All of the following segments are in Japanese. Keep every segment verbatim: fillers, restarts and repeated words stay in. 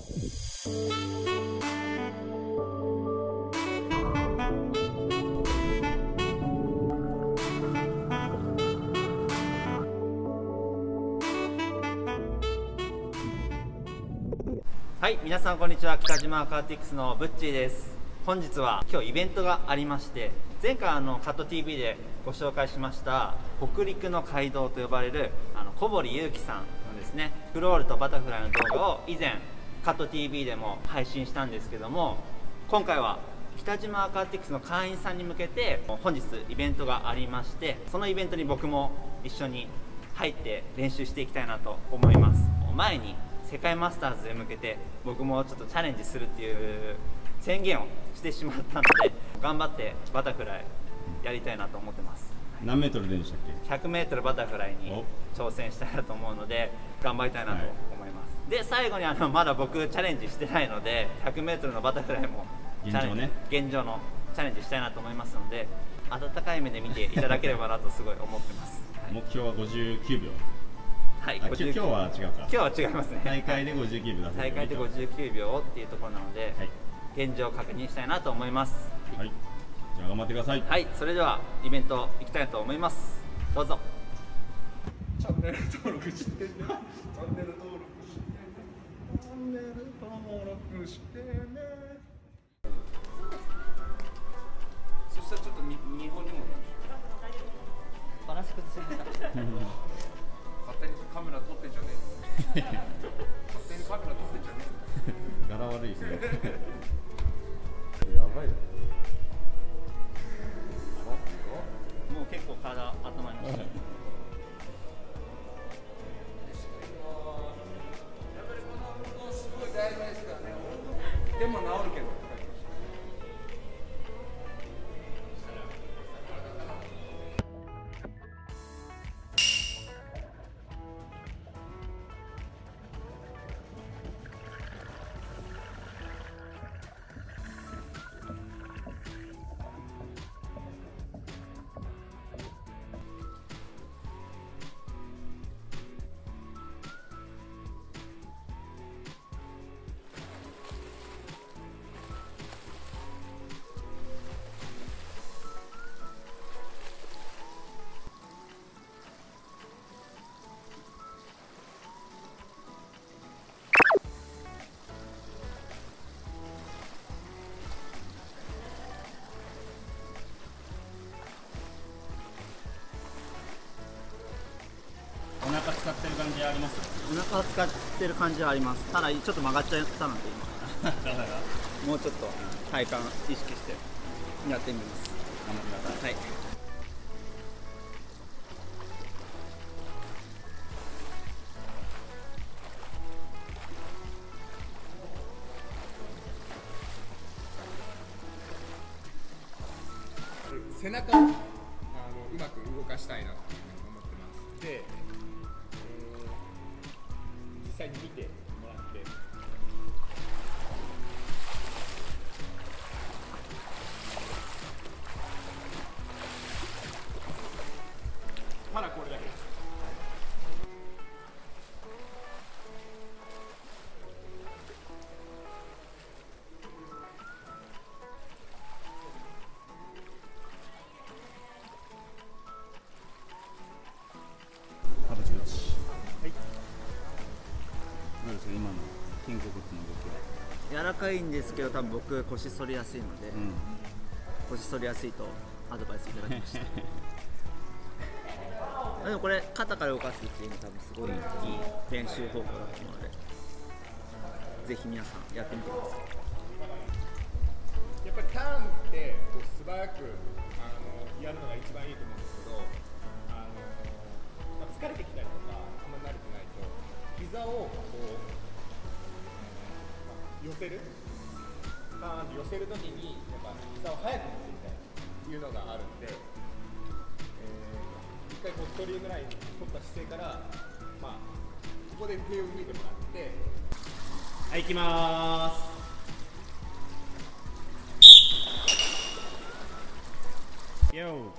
はい、皆さんこんにちは。北島アクアティクスのブッチーです。本日は今日イベントがありまして、前回あのカット ティーブイ でご紹介しました北陸の街道と呼ばれるあの小堀裕樹さんのですねクロールとバタフライの動画を以前カット ティーブイ でも配信したんですけども、今回は北島アクアティクスの会員さんに向けて本日イベントがありまして、そのイベントに僕も一緒に入って練習していきたいなと思います。前に世界マスターズへ向けて僕もちょっとチャレンジするっていう宣言をしてしまったので、頑張ってバタフライやりたいなと思ってます。 何メートルでしたっけ？ ひゃくメートルバタフライに挑戦したいなと思うので頑張りたいなと思います、はい、で最後にあのまだ僕チャレンジしてないので ひゃくメートル のバタフライも現状ね現状のチャレンジしたいなと思いますので、温かい目で見ていただければなとすごい思ってます、はい、 目標はごじゅうきゅうびょう。はい、今日は違うか。 今日は違いますね。 大会でごじゅうきゅうびょう出せる。 大会でごじゅうきゅうびょうっていうところなので、はい、現状を確認したいなと思います。 はい。じゃあ頑張ってください。 はい、それではイベント行きたいと思います。どうぞ。 チャンネル登録してね。チャンネル登録してね。チャンネル登録してね。そしたらちょっと日本にも。 バランス崩せました。 勝手にカメラ撮ってんじゃねえ。勝手にカメラ撮ってんじゃねえ。 柄悪いですね。 やばいよ。 もう結構体温まりました。 すごい大事ですからね。でも治るけど。 お腹使ってる感じあります？ お腹使ってる感じはあります。ただちょっと曲がっちゃったので今もうちょっと体幹意識してやってみます。 頑張ってください。 はい。 背中をあのうまく動かしたいなというふうに思ってます。で、えー、実際に見てもらって。まだこれだけです。 パブチブチ。はい。どうですか今の肩甲骨の動きは？ 柔らかいんですけど多分僕腰反りやすいので、 うん、 腰反りやすいとアドバイスいただきました。でもこれ肩から動かすっていうのは多分すごいいい練習方法だと思うので、ぜひ皆さんやってみてください。 やっぱりターンってこう素早くあのやるのが一番いいと思うんですけど、あの、まあ、疲れてきたりとかあんまり慣れてないと膝をこう、まあ、寄せるターンで寄せるときにやっぱ膝を速く持っていきたいというのがあるんで、えー、一回こうストリームライン取った姿勢から、まあ、ここで手を抜いてもらって、 はい、行きまーす。よー。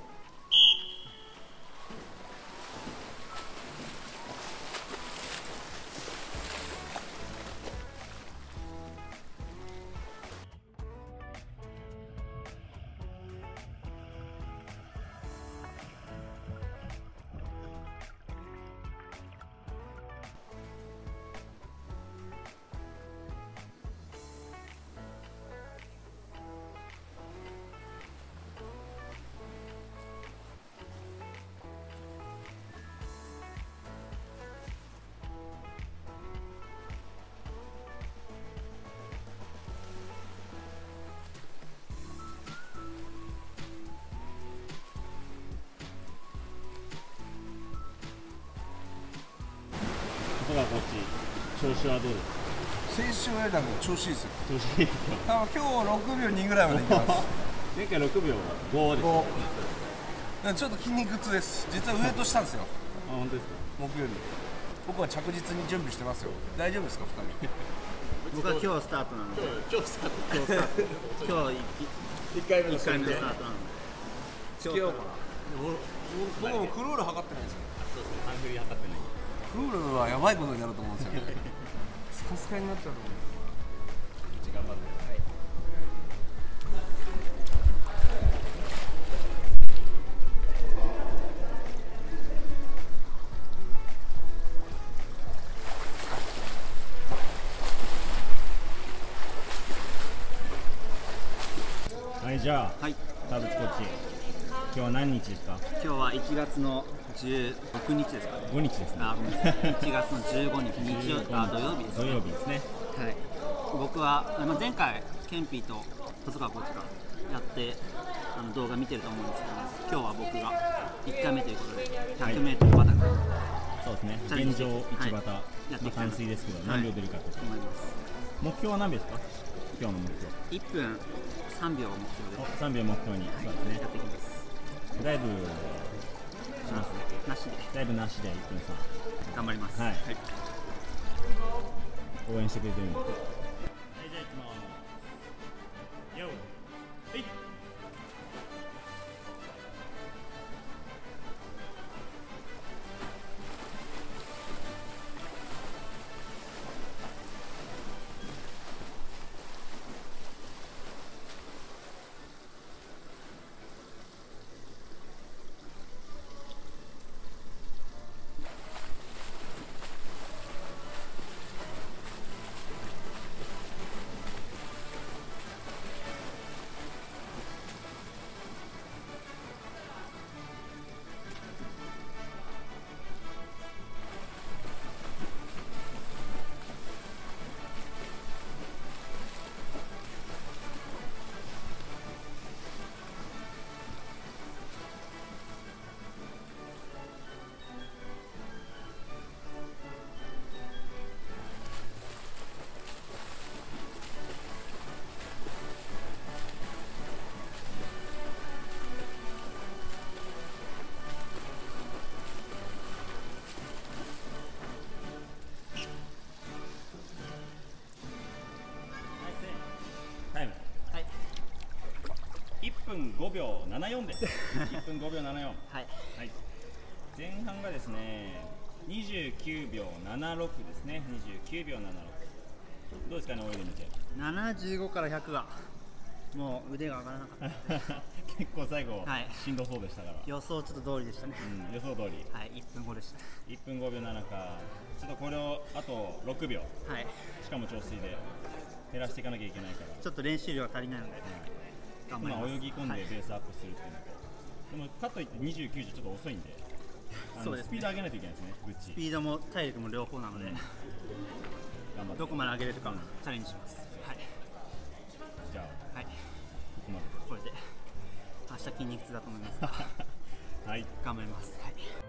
川コーチ、調子はどうですか？ 先週よりなんか調子いいですよ。 調子いいですか？ 多分今日ろくびょうにぐらいまでいきます。 前回ろくびょうごです。 ごちょっと筋肉痛です。実はウエイトしたんですよ。 あ、本当ですか？ 木曜日。僕は着実に準備してますよ。大丈夫ですか、ふたり？ 僕は今日スタートなので、 今日スタート今日スタート、今日いっかいめのいっかいめのスタートなので、 つけようかな。僕もクロール測ってないんですよ。 そうですね、ハングリー測ってない。 クロールはやばいことになると思うんですよね。スカスカになっちゃうと思う。 時間まで。はい、じゃあ、 はい、 田淵コーチ、今日は何日ですか？ 今日はいちがつのじゅうろくにちですかね。 ごにちですね。 あ、ごめんなさい。いちがつのじゅうごにち、日曜、あ、土曜日ですね。 土曜日ですね。 はい。僕は、まあ、前回ケンピーと細川コーチがやってあの動画見てると思うんですけど、今日は僕がいっかいめということでひゃくメートルバタフライそうですね。 チャレンジ現状一バタ、 はいやっていきたいまあ完遂ですけど、 はい何秒出るかと。 と思います。 目標は何秒ですか？今日の目標。 いっぷんさんびょうを目標でおさんびょう目標に、そうですねや。っていきます。 だいぶしますね。 なしでだいぶなしでいっぷんさん。 頑張ります。 はい応援してくれてるんで。はい、じゃあ行きます。よーい。タイム。 はい。 いっぷんごびょうななよんです。いっぷんごびょうななよん。 はい。 はい。前半がですね、にじゅうきゅうびょうななろくですね。にじゅうきゅうびょうななろく。どうですかね、泳いでみて。 ななじゅうごからひゃくがもう腕が上がらなかった。 結構最後、 はいしんどそうでしたから。 予想ちょっと通りでしたね。 うん、予想通り。 はい、いっぷんごでした。 いっぷんごびょうななか。ちょっとこれをあとろくびょう。 はい。 しかも調水で減らしていかなきゃいけないから。 ちょっと練習量が足りないので頑張ります。 今泳ぎ込んではいベースアップするっていうのと、でもかといってにじゅうきゅうじゃちょっと遅いんで、あのそうですねスピード上げないといけないですね、ブッチ。 スピードも体力も両方なので、 頑張って。 どこまで上げれるかうんチャレンジします。はい。 じゃあ、 はい。 ここまで。 これで明日筋肉痛だと思いますがはい。 頑張ります。はい。